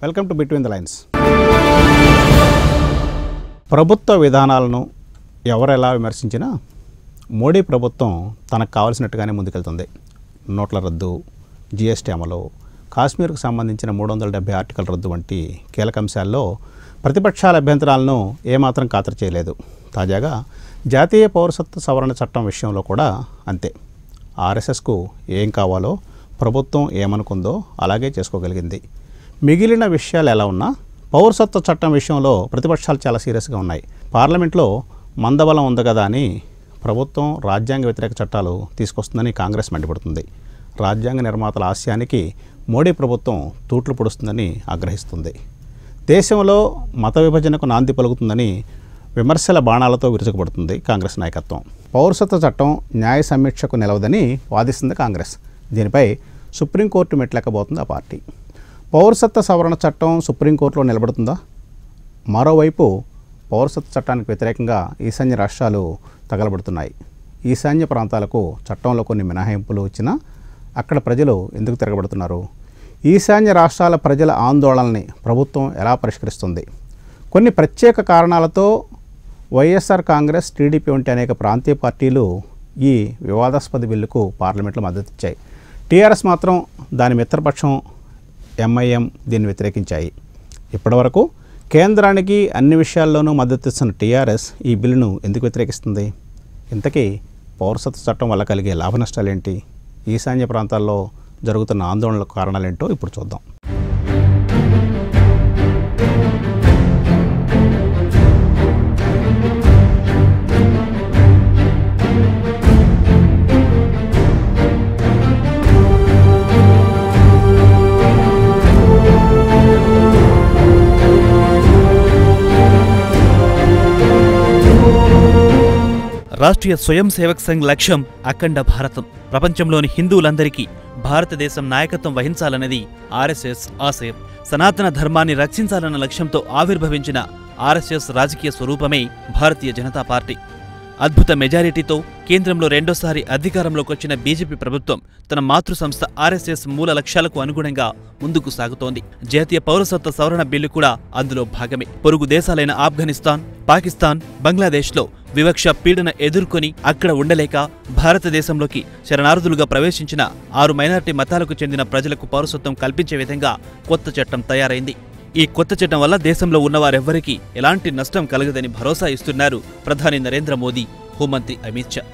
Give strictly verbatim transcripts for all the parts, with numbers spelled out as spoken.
Welcome to between the lines. ప్రభుత్వ విధానాలను ఎవరెలా విమర్శించినా మోడీ ప్రభుత్వం తనకు కావాల్సినట్టుగానే ముందుకెళ్తుంది. నోట్ల రద్దు, జిఎస్టీ అమలు, కాశ్మీర్కు సంబంధించిన మూడు వందల డెబ్బై ఆర్టికల్ రద్దు వంటి కీలక అంశాల్లో ప్రతిపక్షాల అభ్యంతరాలను ఏమాత్రం ఖాతరు చేయలేదు. తాజాగా జాతీయ పౌరసత్వ సవరణ చట్టం విషయంలో కూడా అంతే. ఆర్ఎస్ఎస్కు ఏం కావాలో ప్రభుత్వం ఏమనుకుందో అలాగే చేసుకోగలిగింది. మిగిలిన విషయాలు ఎలా ఉన్నా పౌరసత్వ చట్టం విషయంలో ప్రతిపక్షాలు చాలా సీరియస్గా ఉన్నాయి. పార్లమెంట్లో మందబలం ఉంది కదా అని ప్రభుత్వం రాజ్యాంగ వ్యతిరేక చట్టాలు తీసుకొస్తుందని కాంగ్రెస్ మండిపడుతుంది. రాజ్యాంగ నిర్మాతల ఆశయానికి మోడీ ప్రభుత్వం తూట్లు పొడుస్తుందని ఆగ్రహిస్తుంది. దేశంలో మత విభజనకు నాంది పలుకుతుందని విమర్శల బాణాలతో విరుచుకుపడుతుంది కాంగ్రెస్ నాయకత్వం. పౌరసత్వ చట్టం న్యాయ సమీక్షకు నిలవదని వాదిస్తుంది కాంగ్రెస్. దీనిపై సుప్రీంకోర్టు మెట్లెక్కబోతుంది ఆ పార్టీ. పౌరసత్వ సవరణ చట్టం సుప్రీంకోర్టులో నిలబడుతుందా? మరోవైపు పౌరసత్వ చట్టానికి వ్యతిరేకంగా ఈశాన్య రాష్ట్రాలు తగలబడుతున్నాయి. ఈశాన్య ప్రాంతాలకు చట్టంలో కొన్ని మినహాయింపులు ఇచ్చినా అక్కడ ప్రజలు ఎందుకు తిరగబడుతున్నారు? ఈశాన్య రాష్ట్రాల ప్రజల ఆందోళనని ప్రభుత్వం ఎలా పరిష్కరిస్తుంది? కొన్ని ప్రత్యేక కారణాలతో వైఎస్ఆర్ కాంగ్రెస్, టీడీపీ వంటి అనేక ప్రాంతీయ పార్టీలు ఈ వివాదాస్పద బిల్లుకు పార్లమెంట్లో మద్దతు ఇచ్చాయి. టీఆర్ఎస్ మాత్రం దాని మిత్రపక్షం ఎంఐఎం దీన్ని వ్యతిరేకించాయి. ఇప్పటివరకు కేంద్రానికి అన్ని విషయాల్లోనూ మద్దతు ఇస్తున్న టీఆర్ఎస్ ఈ బిల్లును ఎందుకు వ్యతిరేకిస్తుంది? ఇంతకీ పౌరసత్వ చట్టం వల్ల కలిగే లాభ నష్టాలేంటి? ఈశాన్య ప్రాంతాల్లో జరుగుతున్న ఆందోళనలకు కారణాలేంటో ఇప్పుడు చూద్దాం. రాష్ట్రీయ స్వయం సేవక్ సంఘ్ లక్ష్యం అఖండ భారతం. ప్రపంచంలోని హిందువులందరికీ భారతదేశం నాయకత్వం వహించాలన్నది ఆర్ఎస్ఎస్ ఆశయం. సనాతన ధర్మాన్ని రక్షించాలన్న లక్ష్యంతో ఆవిర్భవించిన ఆర్ఎస్ఎస్ రాజకీయ స్వరూపమే భారతీయ జనతా పార్టీ. అద్భుత మెజారిటీతో కేంద్రంలో రెండోసారి అధికారంలోకి వచ్చిన బీజేపీ ప్రభుత్వం తన మాతృ సంస్థ ఆర్ఎస్ఎస్ మూల లక్ష్యాలకు అనుగుణంగా ముందుకు సాగుతోంది. జాతీయ పౌరసత్వ సవరణ బిల్లు కూడా అందులో భాగమే. పొరుగు దేశాలైన ఆఫ్ఘనిస్తాన్, పాకిస్తాన్, బంగ్లాదేశ్లో వివక్ష, పీడన ఎదుర్కొని అక్కడ ఉండలేక భారతదేశంలోకి శరణార్థులుగా ప్రవేశించిన ఆరు మైనారిటీ మతాలకు చెందిన ప్రజలకు పౌరసత్వం కల్పించే విధంగా కొత్త చట్టం తయారైంది. ఈ కొత్త చట్టం వల్ల దేశంలో ఉన్నవారెవ్వరికీ ఎలాంటి నష్టం కలగదని భరోసా ఇస్తున్నారు ప్రధాని నరేంద్ర మోదీ, హోంమంత్రి అమిత్ షా.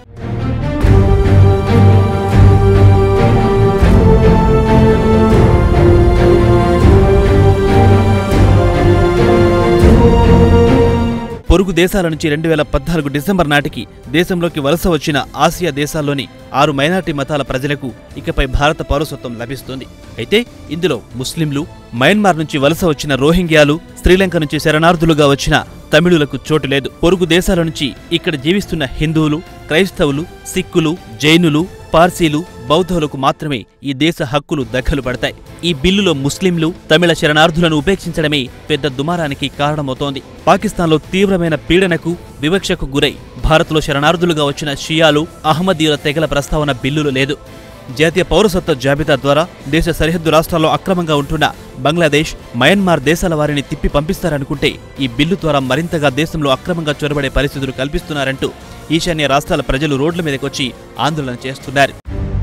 పొరుగు దేశాల నుంచి రెండు వేల పద్నాలుగు డిసెంబర్ నాటికి దేశంలోకి వలస వచ్చిన ఆసియా దేశాల్లోని ఆరు మైనారిటీ మతాల ప్రజలకు ఇకపై భారత పౌరసత్వం లభిస్తుంది. అయితే ఇందులో ముస్లింలు, మయన్మార్ నుంచి వలస వచ్చిన రోహింగ్యాలు, శ్రీలంక నుంచి శరణార్థులుగా వచ్చిన తమిళులకు చోటు లేదు. పొరుగు దేశాల నుంచి ఇక్కడ జీవిస్తున్న హిందువులు, క్రైస్తవులు, సిక్కులు, జైనులు, పార్సీలు, బౌద్ధులకు మాత్రమే ఈ దేశ హక్కులు దఖలు పడతాయి. ఈ బిల్లులో ముస్లింలు, తమిళ శరణార్థులను ఉపేక్షించడమే పెద్ద దుమారానికి కారణమవుతోంది. పాకిస్తాన్లో తీవ్రమైన పీడనకు, వివక్షకు గురై భారత్లో శరణార్థులుగా వచ్చిన షియాలు, అహ్మదీయుల తెగల ప్రస్తావన బిల్లులో లేదు. జాతీయ పౌరసత్వ జాబితా ద్వారా దేశ సరిహద్దు రాష్ట్రాల్లో అక్రమంగా ఉంటున్న బంగ్లాదేశ్, మయన్మార్ దేశాల వారిని తిప్పి పంపిస్తారనుకుంటే ఈ బిల్లు ద్వారా మరింతగా దేశంలో అక్రమంగా చొరబడే పరిస్థితులు కల్పిస్తున్నారంటూ ఈశాన్య రాష్ట్రాల ప్రజలు రోడ్ల మీదకొచ్చి ఆందోళన చేస్తున్నారు.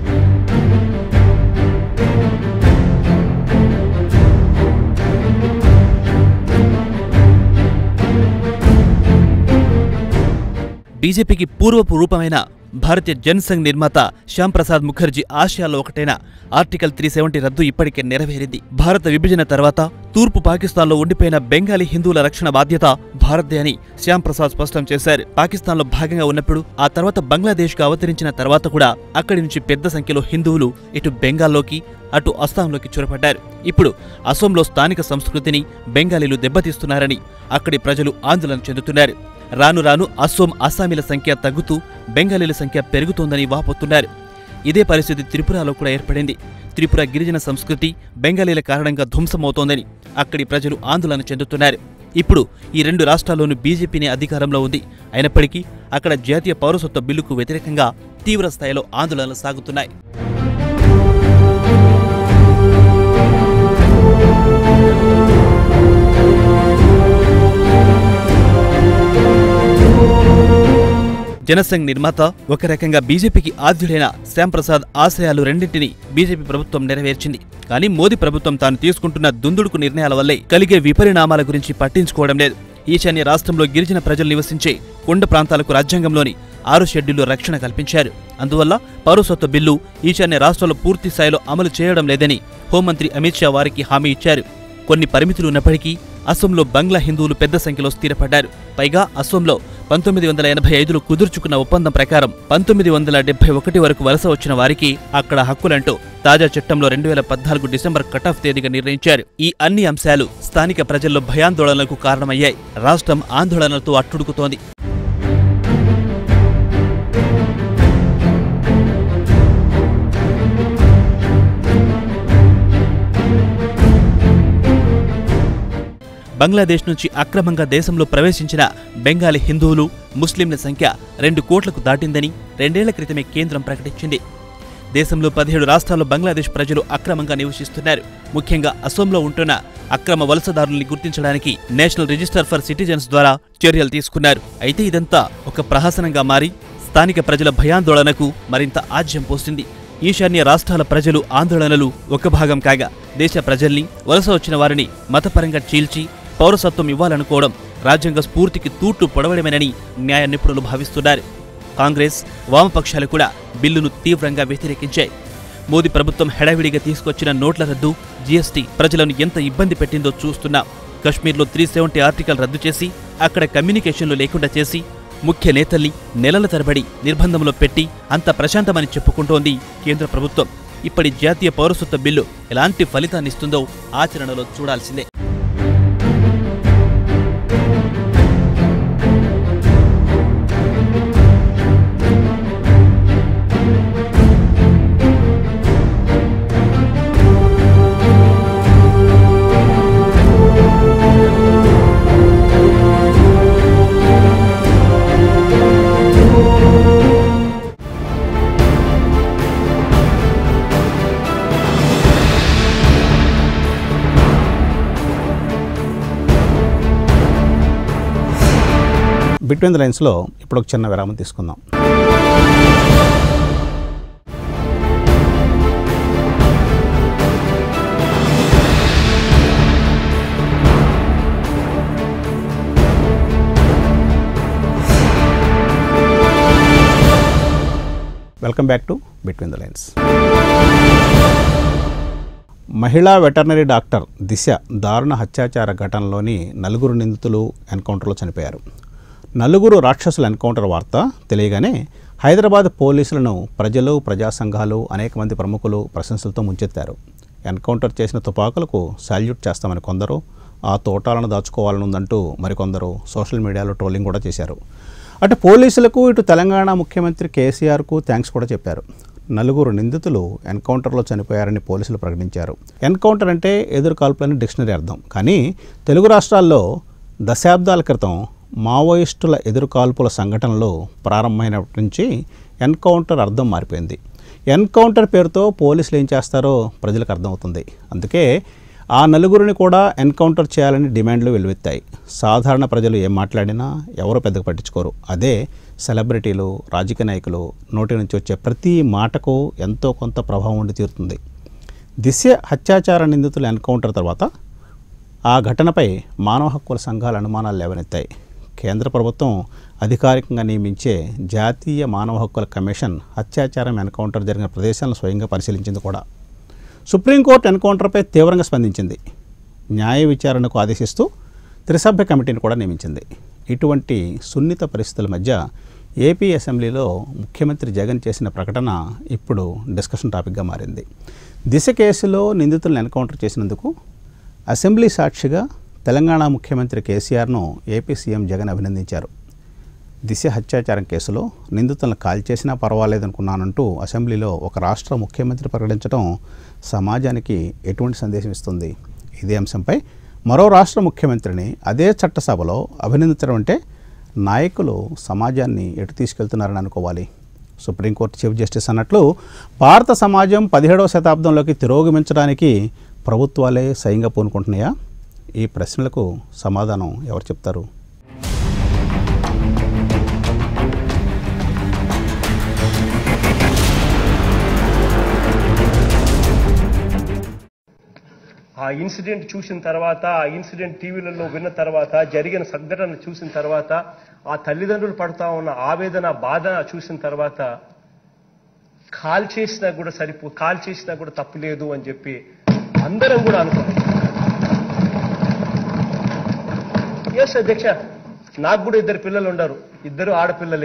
బీజేపీకి పూర్వపు రూపమైన భారతీయ జనసంఘ్ నిర్మాత శ్యామ్ ప్రసాద్ ముఖర్జీ ఆశయాల్లో ఒకటైన ఆర్టికల్ త్రీ సెవెంటీ రద్దు ఇప్పటికే నెరవేరింది. భారత విభజన తర్వాత తూర్పు పాకిస్తాన్లో ఉండిపోయిన బెంగాలీ హిందువుల రక్షణ బాధ్యత భారత్దే అని శ్యామ్ ప్రసాద్ స్పష్టం చేశారు. పాకిస్తాన్లో భాగంగా ఉన్నప్పుడు, ఆ తర్వాత బంగ్లాదేశ్కు అవతరించిన తర్వాత కూడా అక్కడి నుంచి పెద్ద సంఖ్యలో హిందువులు ఇటు బెంగాల్లోకి, అటు అస్సాంలోకి చొరబడ్డారు. ఇప్పుడు అసోంలో స్థానిక సంస్కృతిని బెంగాలీలు దెబ్బతీస్తున్నారని అక్కడి ప్రజలు ఆందోళన చెందుతున్నారు. రాను రాను అసోం, అస్సామీల సంఖ్య తగ్గుతూ బెంగాలీల సంఖ్య పెరుగుతోందని వాపోతున్నారు. ఇదే పరిస్థితి త్రిపురలో కూడా ఏర్పడింది. త్రిపుర గిరిజన సంస్కృతి బెంగాలీల కారణంగా ధ్వంసమవుతోందని అక్కడి ప్రజలు ఆందోళన చెందుతున్నారు. ఇప్పుడు ఈ రెండు రాష్ట్రాల్లోనూ బీజేపీనే అధికారంలో ఉంది. అయినప్పటికీ అక్కడ జాతీయ పౌరసత్వ బిల్లుకు వ్యతిరేకంగా తీవ్ర స్థాయిలో ఆందోళనలు సాగుతున్నాయి. జనసంఘ్ నిర్మాత ఒక రకంగా బీజేపీకి ఆద్యుడైన శ్యాంప్రసాద్ ఆశయాలు రెండింటినీ బీజేపీ ప్రభుత్వం నెరవేర్చింది. కానీ మోదీ ప్రభుత్వం తాను తీసుకుంటున్న దుందుడుకు నిర్ణయాల వల్లే కలిగే విపరిణామాల గురించి పట్టించుకోవడం లేదు. ఈశాన్య రాష్ట్రంలో గిరిజన ప్రజలు నివసించే కొండ ప్రాంతాలకు రాజ్యాంగంలోని ఆరు షెడ్యూళ్లు రక్షణ కల్పించారు. అందువల్ల పౌరసత్వ బిల్లు ఈశాన్య రాష్ట్రాల్లో పూర్తి స్థాయిలో అమలు చేయడం లేదని హోంమంత్రి అమిత్ షా వారికి హామీ ఇచ్చారు. కొన్ని పరిమితులు ఉన్నప్పటికీ అసోంలో బంగ్లా హిందువులు పెద్ద సంఖ్యలో స్థిరపడ్డారు. పైగా అసోంలో పంతొమ్మిది వందల ఎనభై ఐదులో కుదుర్చుకున్న ఒప్పందం ప్రకారం పంతొమ్మిది వందల డెబ్బై ఒకటి వరకు వలస వచ్చిన వారికి అక్కడ హక్కులంటూ తాజా చట్టంలో రెండు వేల పద్నాలుగు డిసెంబర్ కటాఫ్ తేదీగా నిర్ణయించారు. ఈ అన్ని అంశాలు స్థానిక ప్రజల్లో భయాందోళనలకు కారణమయ్యాయి. రాష్ట్రం ఆందోళనలతో అట్టుడుకుతోంది. బంగ్లాదేశ్ నుంచి అక్రమంగా దేశంలో ప్రవేశించిన బెంగాలీ హిందువులు, ముస్లింల సంఖ్య రెండు కోట్లకు దాటిందని రెండేళ్ల క్రితమే కేంద్రం ప్రకటించింది. దేశంలో పదిహేడు రాష్ట్రాల్లో బంగ్లాదేశ్ ప్రజలు అక్రమంగా నివసిస్తున్నారు. ముఖ్యంగా అసోంలో ఉంటున్న అక్రమ వలసదారుల్ని గుర్తించడానికి నేషనల్ రిజిస్టర్ ఫర్ సిటిజన్స్ ద్వారా చర్యలు తీసుకున్నారు. అయితే ఇదంతా ఒక ప్రహసనంగా మారి స్థానిక ప్రజల భయాందోళనకు మరింత ఆజ్యం పోసింది. ఈశాన్య రాష్ట్రాల ప్రజలు ఆందోళనలు ఒక భాగం కాగా దేశ ప్రజల్ని, వలస వచ్చిన వారిని మతపరంగా చీల్చి పౌరసత్వం ఇవ్వాలనుకోవడం రాజ్యాంగ స్ఫూర్తికి తూట్లు పొడవడమేనని న్యాయ నిపుణులు భావిస్తున్నారు. కాంగ్రెస్, వామపక్షాలు కూడా బిల్లును తీవ్రంగా వ్యతిరేకించాయి. మోదీ ప్రభుత్వం హడావిడిగా తీసుకొచ్చిన నోట్ల రద్దు, జీఎస్టీ ప్రజలను ఎంత ఇబ్బంది పెట్టిందో చూస్తున్నాం. కశ్మీర్లో త్రీ సెవెంటీ ఆర్టికల్ రద్దు చేసి అక్కడ కమ్యూనికేషన్లు లేకుండా చేసి ముఖ్య నేతల్ని నెలల తరబడి నిర్బంధంలో పెట్టి అంత ప్రశాంతమని చెప్పుకుంటోంది కేంద్ర ప్రభుత్వం. ఇప్పటి జాతీయ పౌరసత్వ బిల్లు ఎలాంటి ఫలితాన్నిస్తుందో ఆచరణలో చూడాల్సిందే. బిట్వీన్ ద లైన్స్లో ఇప్పుడు ఒక చిన్న విరామం తీసుకుందాం. Welcome back to between the lines. మహిళా వెటర్నరీ డాక్టర్ దిశ దారుణ హత్యాచార ఘటనలోని నలుగురు నిందితులు ఎన్కౌంటర్లో చనిపోయారు. నలుగురు రాక్షసుల ఎన్కౌంటర్ వార్త తెలియగానే హైదరాబాద్ పోలీసులను ప్రజలు, ప్రజా సంఘాలు, అనేక మంది ప్రముఖులు ప్రశంసలతో ముంచెత్తారు. ఎన్కౌంటర్ చేసిన తుపాకులకు సాల్యూట్ చేస్తామని కొందరు, ఆ తోటాలను దాచుకోవాలనుందంటూ మరికొందరు సోషల్ మీడియాలో ట్రోలింగ్ కూడా చేశారు. అటు పోలీసులకు, ఇటు తెలంగాణ ముఖ్యమంత్రి కేసీఆర్కు థ్యాంక్స్ కూడా చెప్పారు. నలుగురు నిందితులు ఎన్కౌంటర్లో చనిపోయారని పోలీసులు ప్రకటించారు. ఎన్కౌంటర్ అంటే ఎదురుకాల్పులని డిక్షనరీ అర్థం. కానీ తెలుగు రాష్ట్రాల్లో దశాబ్దాల క్రితం మావోయిస్టుల ఎదురుకాల్పుల సంఘటనలు ప్రారంభమైనప్పటి నుంచి ఎన్కౌంటర్ అర్థం మారిపోయింది. ఎన్కౌంటర్ పేరుతో పోలీసులు ఏం చేస్తారో ప్రజలకు అర్థమవుతుంది. అందుకే ఆ నలుగురిని కూడా ఎన్కౌంటర్ చేయాలని డిమాండ్లు వెలువెత్తాయి. సాధారణ ప్రజలు ఏం మాట్లాడినా ఎవరో పెద్దగా పట్టించుకోరు. అదే సెలబ్రిటీలు, రాజకీయ నాయకులు నోటి నుంచి వచ్చే ప్రతి మాటకు ఎంతో కొంత ప్రభావం ఉండి తీరుతుంది. దిశ హత్యాచార నిందితుల ఎన్కౌంటర్ తర్వాత ఆ ఘటనపై మానవ హక్కుల సంఘాల అనుమానాలు లేవనెత్తాయి. కేంద్ర ప్రభుత్వం అధికారికంగా నియమించే జాతీయ మానవ హక్కుల కమిషన్ హత్యాచారం ఎన్కౌంటర్ జరిగిన ప్రదేశాలను స్వయంగా పరిశీలించింది కూడా. సుప్రీంకోర్టు ఎన్కౌంటర్పై తీవ్రంగా స్పందించింది. న్యాయ విచారణకు ఆదేశిస్తూ త్రిసభ్య కమిటీని కూడా నియమించింది. ఇటువంటి సున్నిత పరిస్థితుల మధ్య ఏపీ అసెంబ్లీలో ముఖ్యమంత్రి జగన్ చేసిన ప్రకటన ఇప్పుడు డిస్కషన్ టాపిక్గా మారింది. దిశ కేసులో నిందితులను ఎన్కౌంటర్ చేసినందుకు అసెంబ్లీ సాక్షిగా తెలంగాణ ముఖ్యమంత్రి కేసీఆర్ను ఏపీ సీఎం జగన్ అభినందించారు. దిశ హత్యాచారం కేసులో నిందితులను కాల్ చేసినా పర్వాలేదనుకున్నానంటూ అసెంబ్లీలో ఒక రాష్ట్ర ముఖ్యమంత్రి ప్రకటించడం సమాజానికి ఎటువంటి సందేశం ఇస్తుంది? ఇదే అంశంపై మరో రాష్ట్ర ముఖ్యమంత్రిని అదే చట్టసభలో అభినందించడం అంటే నాయకులు సమాజాన్ని ఎటు తీసుకెళ్తున్నారని అనుకోవాలి. సుప్రీంకోర్టు చీఫ్ జస్టిస్ అన్నట్లు భారత సమాజం పదిహేడవ శతాబ్దంలోకి తిరోగమించడానికి ప్రభుత్వాలే స్వయంగా పూనుకుంటున్నాయా? ఈ ప్రశ్నలకు సమాధానం ఎవరు చెప్తారు? ఆ ఇన్సిడెంట్ చూసిన తర్వాత, ఆ ఇన్సిడెంట్ టీవీలలో విన్న తర్వాత, జరిగిన సంఘటన చూసిన తర్వాత, ఆ తల్లిదండ్రులు పడుతూ ఉన్న ఆవేదన, బాధ చూసిన తర్వాత కాల్ చేసినా కూడా సరిపో కాల్ చేసినా కూడా తప్పు లేదు అని చెప్పి అందరం కూడా అనుకున్నాం. ఎస్ అధ్యక్ష, నాకు కూడా ఇద్దరు పిల్లలు ఉన్నారు, ఇద్దరు ఆడపిల్లలే.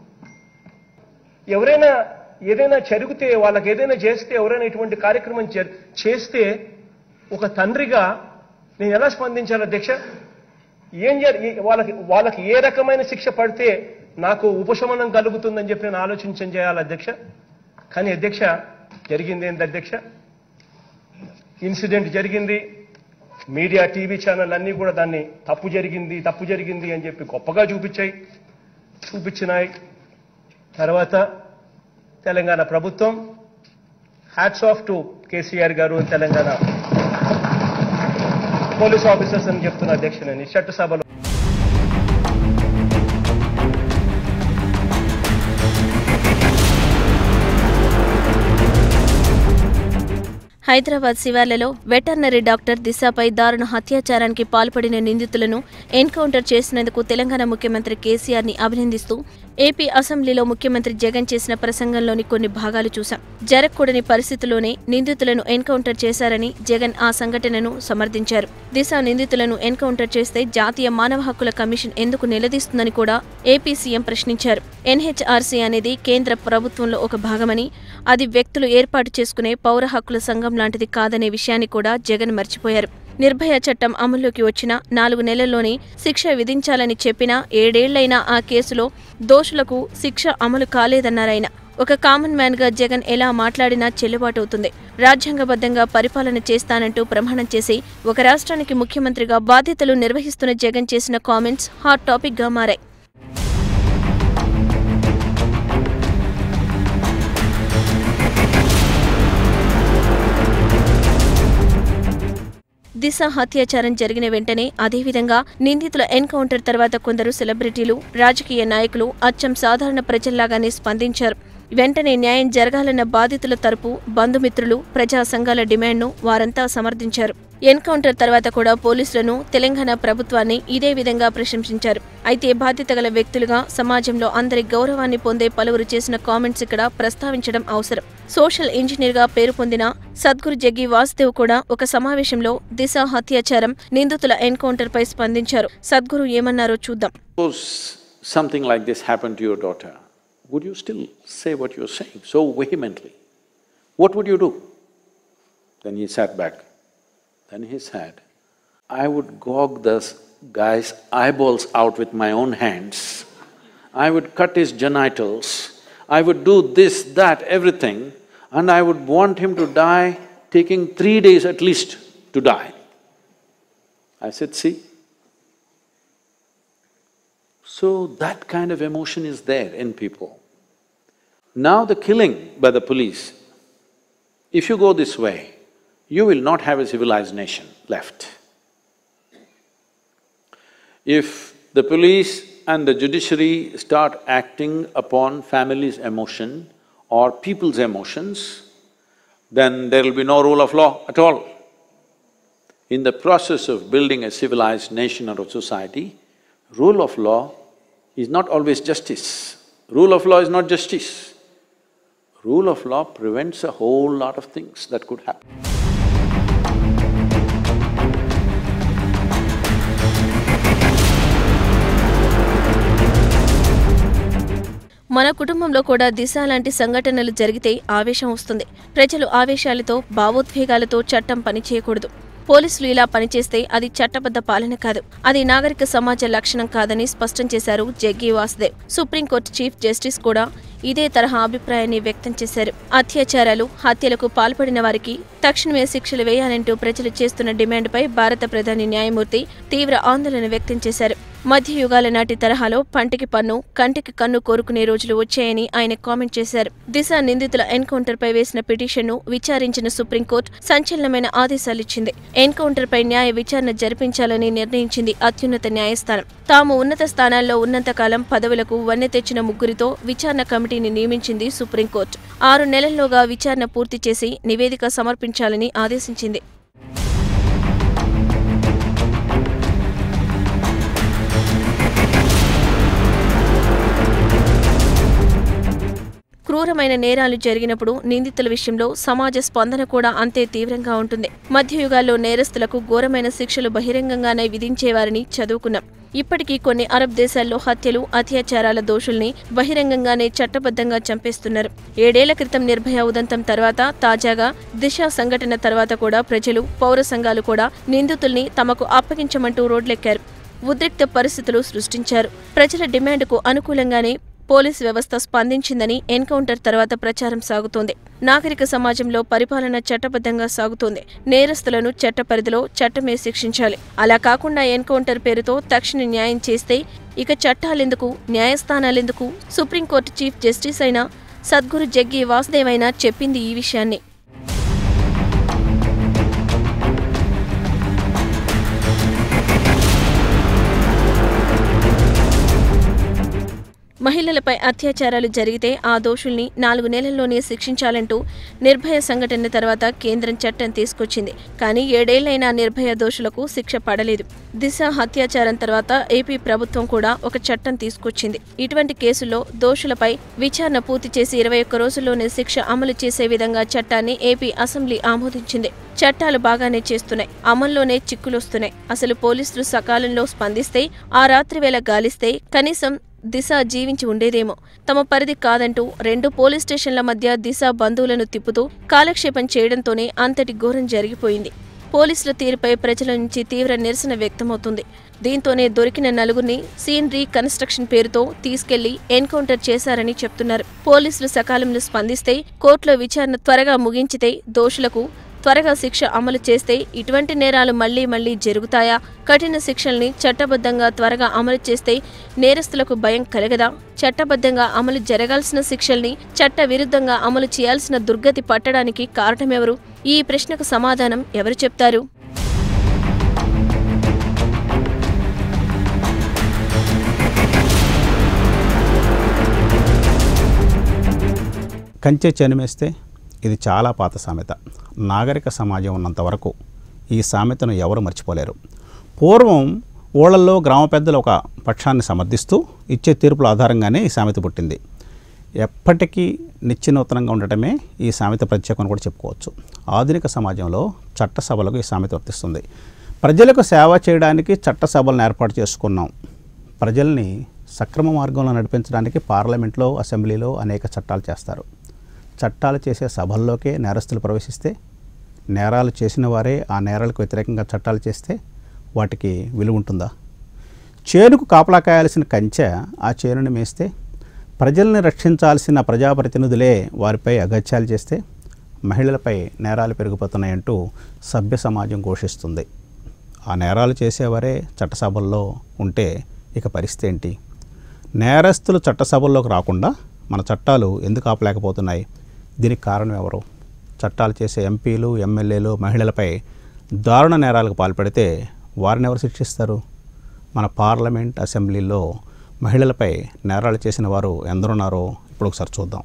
ఎవరైనా ఏదైనా జరిగితే, వాళ్ళకి ఏదైనా చేస్తే, ఎవరైనా ఇటువంటి కార్యక్రమం చేస్తే ఒక తండ్రిగా నేను ఎలా స్పందించాలి అధ్యక్ష? ఏం వాళ్ళకి వాళ్ళకి ఏ రకమైన శిక్ష పడితే నాకు ఉపశమనం కలుగుతుందని చెప్పి నేను ఆలోచించం చేయాలి అధ్యక్ష. కానీ అధ్యక్ష, జరిగింది ఏంటి అధ్యక్ష? ఇన్సిడెంట్ జరిగింది, మీడియా టీవీ ఛానల్ అన్నీ కూడా దాన్ని తప్పు జరిగింది తప్పు జరిగింది అని చెప్పి గొప్పగా చూపించాయి చూపించినాయి తర్వాత తెలంగాణ ప్రభుత్వం, హ్యాట్స్ ఆఫ్ టు కేసీఆర్ గారు, తెలంగాణ పోలీస్ ఆఫీసర్స్ అని చెప్తున్న అధ్యక్ష నేను చట్టసభలో. హైదరాబాద్ శివార్లలో వెటర్నరీ డాక్టర్ దిశపై దారుణ హత్యాచారానికి పాల్పడిన నిందితులను ఎన్కౌంటర్ చేసినందుకు తెలంగాణ ముఖ్యమంత్రి కేసీఆర్ ని అభినందిస్తూ ఏపీ అసెంబ్లీలో ముఖ్యమంత్రి జగన్ చేసిన ప్రసంగంలోని కొన్ని భాగాలు చూశాం. జరగకూడని పరిస్థితుల్లోనే నిందితులను ఎన్కౌంటర్ చేశారని జగన్ ఆ సంఘటనను సమర్థించారు. దిశ నిందితులను ఎన్కౌంటర్ చేస్తే జాతీయ మానవ హక్కుల కమిషన్ ఎందుకు నిలదీస్తుందని కూడా ఏపీ సీఎం ప్రశ్నించారు. ఎన్హెచ్ఆర్సీ అనేది కేంద్ర ప్రభుత్వంలో ఒక భాగమని, అది వ్యక్తులు ఏర్పాటు చేసుకునే పౌర హక్కుల సంఘం లాంటిది కాదనే విషయాన్ని కూడా జగన్ మర్చిపోయారు. నిర్భయ చట్టం అమల్లోకి వచ్చిన నాలుగు నెలల్లోనే శిక్ష విధించాలని చెప్పినా ఏడేళ్లైనా ఆ కేసులో దోషులకు శిక్ష అమలు కాలేదన్నారాయన. ఒక కామన్ మ్యాన్ గా జగన్ ఎలా మాట్లాడినా చెల్లుబాటవుతుంది. రాజ్యాంగబద్ధంగా పరిపాలన చేస్తానంటూ ప్రమాణం చేసి ఒక రాష్ట్రానికి ముఖ్యమంత్రిగా బాధ్యతలు నిర్వహిస్తున్న జగన్ చేసిన కామెంట్స్ హాట్ టాపిక్ గా మారాయి. దిశ హత్యాచారం జరిగిన వెంటనే, అదేవిధంగా నిందితుల ఎన్కౌంటర్ తర్వాత కొందరు సెలబ్రిటీలు, రాజకీయ నాయకులు అచ్చం సాధారణ ప్రజల్లాగానే స్పందించారు. వెంటనే న్యాయం జరగాలన్న బాధితుల తరపు బంధుమిత్రులు, ప్రజా సంఘాల డిమాండ్ను వారంతా సమర్థించారు. ఎన్కౌంటర్ తర్వాత కూడా పోలీసులను, తెలంగాణ ప్రభుత్వాన్ని ఇదే విధంగా ప్రశంసించారు. అయితే బాధ్యత గల వ్యక్తులుగా సమాజంలో అందరి గౌరవాన్ని పొందే పలువురు చేసిన కామెంట్స్ ఇక్కడ ప్రస్తావించడం అవసరం. సోషల్ ఇంజనీర్ గా పేరు పొందిన సద్గురు జగ్గి వాసుదేవ్ కూడా ఒక సమావేశంలో దిశ హత్యాచారం నిందితుల ఎన్కౌంటర్ పై స్పందించారు. సద్గురు ఏమన్నారో చూద్దాం. Something like this happened to your daughter, would you still say what you're saying so vehemently? What would you do? Then he sat back. Then he said, I would gouge this guy's eyeballs out with my own hands. I would cut his genitals. I would do this, that, everything, and I would want him to die, taking three days at least to die. I said, see? So that kind of emotion is there in people. Now the killing by the police, if you go this way, you will not have a civilized nation left. If the police and the judiciary start acting upon families' emotion or people's emotions, then there will be no rule of law at all. In the process of building a civilized nation or a society, rule of law is not always justice. Rule of law is not justice. Rule of law prevents a whole lot of things that could happen. మన కుటుంబంలో కూడా దిశ లాంటి సంఘటనలు జరిగితే ఆవేశం వస్తుంది. ప్రజలు ఆవేశాలతో, భావోద్వేగాలతో చట్టం పనిచేయకూడదు. పోలీసులు ఇలా పనిచేస్తే అది చట్టబద్ధ పాలన కాదు, అది నాగరిక సమాజ లక్షణం కాదని స్పష్టం చేశారు Jaggi Vasudev. Supreme court chief justice కూడా ఇదే తరహా అభిప్రాయాన్ని వ్యక్తం చేశారు. అత్యాచారాలు, హత్యలకు పాల్పడిన వారికి తక్షణమే శిక్షలు వేయాలంటూ ప్రజలు చేస్తున్న డిమాండ్పై భారత ప్రధాని న్యాయమూర్తి తీవ్ర ఆందోళన వ్యక్తం చేశారు. మధ్యయుగాల నాటి తరహాలో పంటికి పన్ను, కంటికి కన్ను కోరుకునే రోజులు వచ్చాయని ఆయన కామెంట్ చేశారు. దిశ నిందితుల ఎన్కౌంటర్ పై వేసిన పిటిషన్ను విచారించిన సుప్రీంకోర్టు సంచలనమైన ఆదేశాలిచ్చింది. ఎన్కౌంటర్ పై న్యాయ విచారణ జరిపించాలని నిర్ణయించింది అత్యున్నత న్యాయస్థానం. తాము ఉన్నత స్థానాల్లో ఉన్నంతకాలం పదవులకు వన్నె తెచ్చిన ముగ్గురితో విచారణ కమిటీని నియమించింది సుప్రీంకోర్టు. ఆరు నెలల్లోగా విచారణ పూర్తి చేసి నివేదిక సమర్పించాలని ఆదేశించింది. క్రూరమైన నేరాలు జరిగినప్పుడు నిందితుల విషయంలో సమాజ స్పందన కూడా అంతే తీవ్రంగా ఉంటుంది. మధ్యయుగాల్లో నేరస్తులకు ఘోరమైన శిక్షలు బహిరంగంగానే విధించేవారని చదువుకున్నాం. ఇప్పటికీ కొన్ని అరబ్ దేశాల్లో హత్యలు, అత్యాచారాల దోషుల్ని బహిరంగంగానే చట్టబద్ధంగా చంపేస్తున్నారు. ఏడేళ్ల క్రితం నిర్భయ ఉదంతం తర్వాత, తాజాగా దిశ సంఘటన తర్వాత కూడా ప్రజలు, పౌర సంఘాలు కూడా నిందితుల్ని తమకు అప్పగించమంటూ రోడ్లెక్కారు. ఉద్రిక్త పరిస్థితులు సృష్టించారు. ప్రజల డిమాండ్కు అనుకూలంగానే పోలీసు వ్యవస్థ స్పందించిందని ఎన్కౌంటర్ తర్వాత ప్రచారం సాగుతోంది. నాగరిక సమాజంలో పరిపాలన చట్టబద్ధంగా సాగుతోంది. నేరస్తులను చట్ట పరిధిలో చట్టమే శిక్షించాలి. అలా కాకుండా ఎన్కౌంటర్ పేరుతో తక్షణ న్యాయం చేస్తే ఇక చట్టాలెందుకు, న్యాయస్థానాలెందుకు? సుప్రీంకోర్టు చీఫ్ జస్టిస్ అయిన సద్గురు జగ్గి వాసుదేవ్ అయినా చెప్పింది ఈ విషయాన్ని. మహిళలపై అత్యాచారాలు జరిగితే ఆ దోషుల్ని నాలుగు నెలల్లోనే శిక్షించాలంటూ నిర్భయ సంఘటన తర్వాత కేంద్రం చట్టం తీసుకొచ్చింది. కానీ ఏడేళ్లైనా నిర్భయ దోషులకు శిక్ష పడలేదు. దిశ హత్యాచారం తర్వాత ఏపీ ప్రభుత్వం కూడా ఒక చట్టం తీసుకొచ్చింది. ఇటువంటి కేసుల్లో దోషులపై విచారణ పూర్తి చేసి ఇరవై ఒక్క రోజుల్లోనే శిక్ష అమలు చేసే విధంగా చట్టాన్ని ఏపీ అసెంబ్లీ ఆమోదించింది. చట్టాలు బాగానే చేస్తున్నాయి, అమల్లోనే చిక్కులొస్తున్నాయి. అసలు పోలీసులు సకాలంలో స్పందిస్తే, ఆ రాత్రి వేళ గాలిస్తే కనీసం దిశ జీవించి ఉండేదేమో. తమ పరిధి కాదంటూ రెండు పోలీస్ స్టేషన్ల మధ్య దిశ బంధువులను తిప్పుతూ కాలక్షేపం చేయడంతోనే అంతటి ఘోరం జరిగిపోయింది. పోలీసుల తీరుపై ప్రజల నుంచి తీవ్ర నిరసన వ్యక్తమవుతుంది. దీంతోనే దొరికిన నలుగురిని సీన్ రీ కన్స్ట్రక్షన్ పేరుతో తీసుకెళ్లి ఎన్కౌంటర్ చేశారని చెప్తున్నారు. పోలీసులు సకాలంలో స్పందిస్తే, కోర్టులో విచారణ త్వరగా ముగించితే, దోషులకు త్వరగా శిక్ష అమలు చేస్తే ఇటువంటి నేరాలు మళ్లీ మళ్లీ జరుగుతాయా? కఠిన శిక్షల్ని చట్టబద్ధంగా త్వరగా అమలు చేస్తే నేరస్తులకు భయం కలగదా? చట్టబద్ధంగా అమలు జరగాల్సిన శిక్షల్ని చట్ట విరుద్ధంగా అమలు చేయాల్సిన దుర్గతి పట్టడానికి కారణమెవరు? ఈ ప్రశ్నకు సమాధానం ఎవరు చెప్తారు? కంచె చెనిమేస్తే ఇది చాలా పాత సామెత. నాగరిక సమాజం ఉన్నంత వరకు ఈ సామెతను ఎవరు మర్చిపోలేరు. పూర్వం ఊళ్ళల్లో గ్రామ పెద్దలు ఒక పక్షాన్ని సమర్థిస్తూ ఇచ్చే తీర్పుల ఆధారంగానే ఈ సామెత పుట్టింది. ఎప్పటికీ నిత్యనూతనంగా ఉండటమే ఈ సామెత ప్రత్యేకం కూడా చెప్పుకోవచ్చు. ఆధునిక సమాజంలో చట్టసభలకు ఈ సామెత వర్తిస్తుంది. ప్రజలకు సేవ చేయడానికి చట్టసభలను ఏర్పాటు చేసుకున్నాం. ప్రజల్ని సక్రమ మార్గంలో నడిపించడానికి పార్లమెంట్లో, అసెంబ్లీలో అనేక చట్టాలు చేస్తారు. చట్టాలు చేసే సభల్లోకే నేరస్తులు ప్రవేశిస్తే, నేరాలు చేసిన వారే ఆ నేరాలకు వ్యతిరేకంగా చట్టాలు చేస్తే వాటికి విలువ ఉంటుందా? చేనుకు కాపలా కాయాల్సిన కంచె ఆ చేనుని మేస్తే, ప్రజల్ని రక్షించాల్సిన ప్రజాప్రతినిధులే వారిపై అగత్యాలు చేస్తే మహిళలపై నేరాలు పెరిగిపోతున్నాయంటూ సభ్య సమాజం ఘోషిస్తుంది. ఆ నేరాలు చేసేవారే చట్టసభల్లో ఉంటే ఇక పరిస్థితి ఏంటి? నేరస్తులు చట్టసభల్లోకి రాకుండా మన చట్టాలు ఎందుకు ఆపలేకపోతున్నాయి? దీనికి కారణం ఎవరు? చట్టాలు చేసే ఎంపీలు, ఎమ్మెల్యేలు మహిళలపై దారుణ నేరాలకు పాల్పడితే వారిని ఎవరు శిక్షిస్తారు? మన పార్లమెంట్, అసెంబ్లీలో మహిళలపై నేరాలు చేసిన వారు ఎందరున్నారో ఇప్పుడు ఒకసారి చూద్దాం.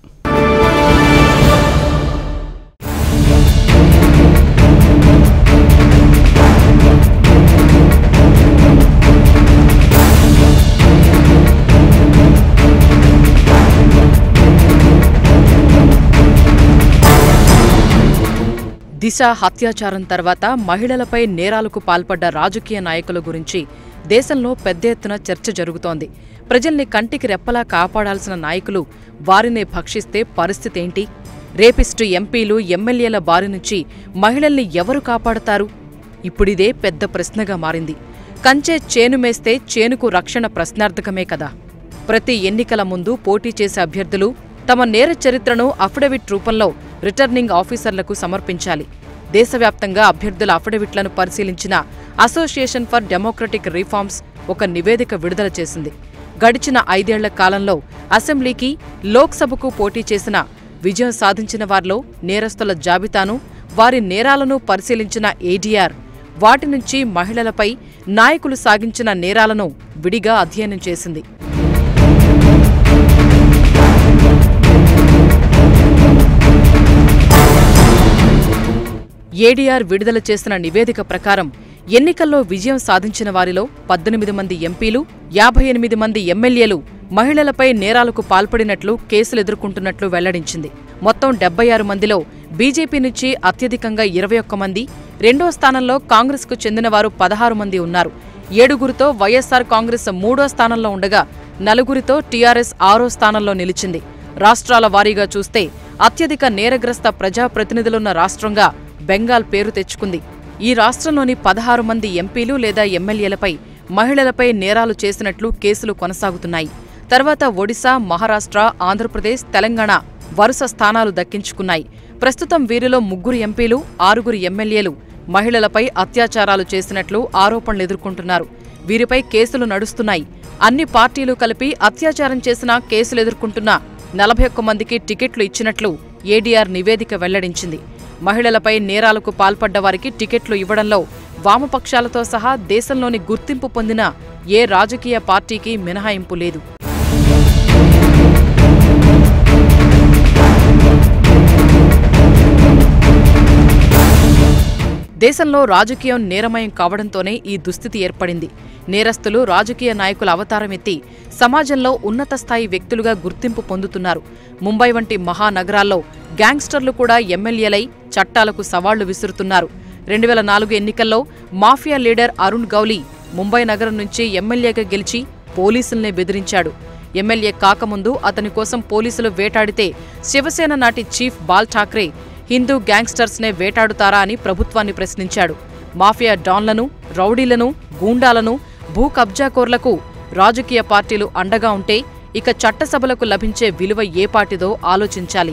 దిశ హత్యాచారం తర్వాత మహిళలపై నేరాలకు పాల్పడ్డ రాజకీయ నాయకుల గురించి దేశంలో పెద్ద ఎత్తున చర్చ జరుగుతోంది. ప్రజల్ని కంటికి రెప్పలా కాపాడాల్సిన నాయకులు వారినే భక్షిస్తే పరిస్థితేంటి? రేపిస్టు ఎంపీలు, ఎమ్మెల్యేల బారి నుంచి మహిళల్ని ఎవరు కాపాడతారు? ఇప్పుడిదే పెద్ద ప్రశ్నగా మారింది. కంచె చేనుమేస్తే చేనుకు రక్షణ ప్రశ్నార్థకమే కదా. ప్రతి ఎన్నికల ముందు పోటీ చేసే అభ్యర్థులు తమ నేర చరిత్రను అఫిడవిట్ రూపంలో రిటర్నింగ్ ఆఫీసర్లకు సమర్పించాలి. దేశవ్యాప్తంగా అభ్యర్థుల అఫిడవిట్లను పరిశీలించిన అసోసియేషన్ ఫర్ డెమోక్రటిక్ రిఫార్మ్స్ ఒక నివేదిక విడుదల చేసింది. గడిచిన ఐదేళ్ల కాలంలో అసెంబ్లీకి, లోక్సభకు పోటీ చేసిన, విజయం సాధించిన వారిలో నేరస్తుల జాబితాను, వారి నేరాలను పరిశీలించిన ఏడీఆర్ వాటి నుంచి మహిళలపై నాయకులు సాగించిన నేరాలను విడిగా అధ్యయనం చేసింది. ఏడీఆర్ విడుదల చేసిన నివేదిక ప్రకారం ఎన్నికల్లో విజయం సాధించిన వారిలో పద్దెనిమిది మంది ఎంపీలు, యాభై ఎనిమిది మంది ఎమ్మెల్యేలు మహిళలపై నేరాలకు పాల్పడినట్లు కేసులు ఎదుర్కొంటున్నట్లు వెల్లడించింది. మొత్తం డెబ్బై ఆరు మందిలో బీజేపీ నుంచి అత్యధికంగా ఇరవై ఒక్క మంది, రెండో స్థానంలో కాంగ్రెస్కు చెందినవారు పదహారు మంది ఉన్నారు. ఏడుగురితో వైఎస్సార్ కాంగ్రెస్ మూడో స్థానంలో ఉండగా నలుగురితో టీఆర్ఎస్ ఆరో స్థానంలో నిలిచింది. రాష్ట్రాల వారీగా చూస్తే అత్యధిక నేరగ్రస్త ప్రజాప్రతినిధులున్న రాష్ట్రంగా బెంగాల్ పేరు తెచ్చుకుంది. ఈ రాష్ట్రంలోని పదహారు మంది ఎంపీలు లేదా ఎమ్మెల్యేలపై మహిళలపై నేరాలు చేసినట్లు కేసులు కొనసాగుతున్నాయి. తర్వాత ఒడిశా, మహారాష్ట్ర, ఆంధ్రప్రదేశ్, తెలంగాణ వరుస స్థానాలు దక్కించుకున్నాయి. ప్రస్తుతం వీరిలో ముగ్గురు ఎంపీలు, ఆరుగురు ఎమ్మెల్యేలు మహిళలపై అత్యాచారాలు చేసినట్లు ఆరోపణలు ఎదుర్కొంటున్నారు. వీరిపై కేసులు నడుస్తున్నాయి. అన్ని పార్టీలు కలిపి అత్యాచారం చేసిన కేసులు ఎదుర్కొంటున్న నలభై ఒక్క మందికి టికెట్లు ఇచ్చినట్లు ఏడీఆర్ నివేదిక వెల్లడించింది. మహిళలపై నేరాలకు పాల్పడ్డ వారికి టికెట్లు ఇవ్వడంలో వామపక్షాలతో సహా దేశంలోని గుర్తింపు పొందిన ఏ రాజకీయ పార్టీకి మినహాయింపు లేదు. దేశంలో రాజకీయం నేరమయం కావడంతోనే ఈ దుస్థితి ఏర్పడింది. నేరస్తులు రాజకీయ నాయకుల అవతారమెత్తి సమాజంలో ఉన్నత స్థాయి వ్యక్తులుగా గుర్తింపు పొందుతున్నారు. ముంబై వంటి మహానగరాల్లో గ్యాంగ్స్టర్లు కూడా ఎమ్మెల్యేలై చట్టాలకు సవాళ్లు విసురుతున్నారు. రెండు వేల నాలుగు ఎన్నికల్లో మాఫియా లీడర్ అరుణ్ గౌలీ ముంబై నగరం నుంచి ఎమ్మెల్యేగా గెలిచి పోలీసుల్నే బెదిరించాడు. ఎమ్మెల్యే కాకముందు అతని కోసం పోలీసులు వేటాడితే శివసేన నాటి చీఫ్ బాల్ ఠాక్రే హిందూ గ్యాంగ్స్టర్స్నే వేటాడుతారా అని ప్రభుత్వాన్ని ప్రశ్నించాడు. మాఫియా డాన్లను, రౌడీలను, గూండాలను, భూ కబ్జాకోర్లకు రాజకీయ పార్టీలు అండగా ఉంటే ఇక చట్టసభలకు లభించే విలువ ఏపాటిదో ఆలోచించాలి.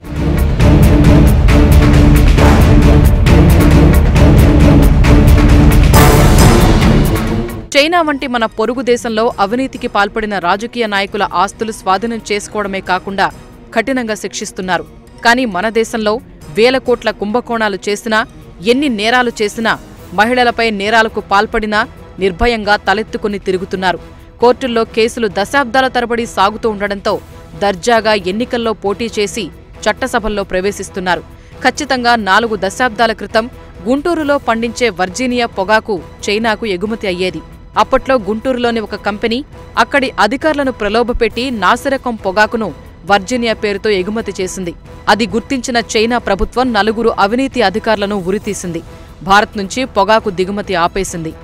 చైనా వంటి మన పొరుగు దేశంలో అవినీతికి పాల్పడిన రాజకీయ నాయకుల ఆస్తులు స్వాధీనం చేసుకోవడమే కాకుండా కఠినంగా శిక్షిస్తున్నారు. కానీ మన దేశంలో వేల కోట్ల కుంభకోణాలు చేసినా, ఎన్ని నేరాలు చేసినా, మహిళలపై నేరాలకు పాల్పడినా నిర్భయంగా తలెత్తుకుని తిరుగుతున్నారు. కోర్టుల్లో కేసులు దశాబ్దాల తరబడి సాగుతూ ఉండడంతో దర్జాగా ఎన్నికల్లో పోటీ చేసి చట్టసభల్లో ప్రవేశిస్తున్నారు. ఖచ్చితంగా నాలుగు దశాబ్దాల క్రితం గుంటూరులో పండించే వర్జీనియా పొగాకు చైనాకు ఎగుమతి అయ్యేది. అప్పట్లో గుంటూరులోని ఒక కంపెనీ అక్కడి అధికారులను ప్రలోభపెట్టి నాసిరకం పొగాకును వర్జీనియా పేరుతో ఎగుమతి చేసింది. అది గుర్తించిన చైనా ప్రభుత్వం నలుగురు అవినీతి అధికారులను ఉరితీసింది. భారత్ నుంచి పొగాకు దిగుమతి ఆపేసింది.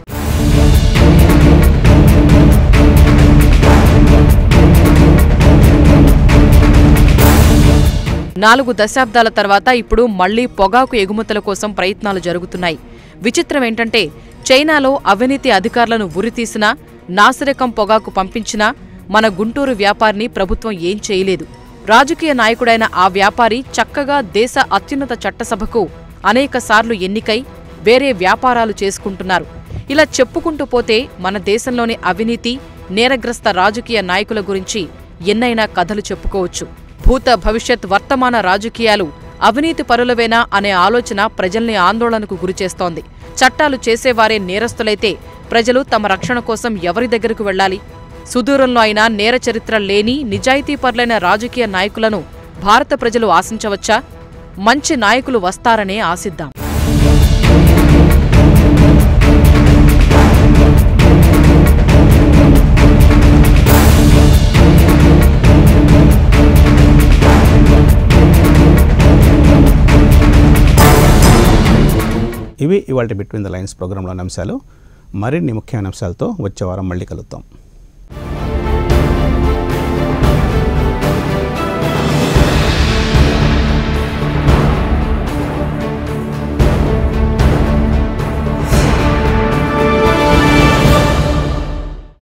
నాలుగు దశాబ్దాల తర్వాత ఇప్పుడు మళ్లీ పొగాకు ఎగుమతుల కోసం ప్రయత్నాలు జరుగుతున్నాయి. విచిత్రమేంటంటే చైనాలో అవినీతి అధికారులను ఉరితీసినా, నాసిరకం పొగాకు పంపించినా మన గుంటూరు వ్యాపారిని ప్రభుత్వం ఏం చేయలేదు. రాజకీయ నాయకుడైన ఆ వ్యాపారి చక్కగా దేశ అత్యున్నత చట్టసభకు అనేకసార్లు ఎన్నికై వేరే వ్యాపారాలు చేసుకుంటున్నారు. ఇలా చెప్పుకుంటూ పోతే మన దేశంలోని అవినీతి, నేరగ్రస్త రాజకీయ నాయకుల గురించి ఎన్నైనా కథలు చెప్పుకోవచ్చు. భూత భవిష్యత్ వర్తమాన రాజకీయాలు అవినీతి పరులవేనా అనే ఆలోచన ప్రజల్ని ఆందోళనకు గురిచేస్తోంది. చట్టాలు చేసేవారే నేరస్తులైతే ప్రజలు తమ రక్షణ కోసం ఎవరి దగ్గరకు వెళ్లాలి? సుదూరంలో అయినా నేర చరిత్ర లేని నిజాయితీపరులైన రాజకీయ నాయకులను భారత ప్రజలు ఆశించవచ్చా? మంచి నాయకులు వస్తారనే ఆశిద్దాం. ఇవి ఇవాళ బిట్వీన్ ద లైన్స్ ప్రోగ్రాంలోని అంశాలు. మరిన్ని ముఖ్యమైన అంశాలతో వచ్చే వారం మళ్ళీ కలుద్దాం.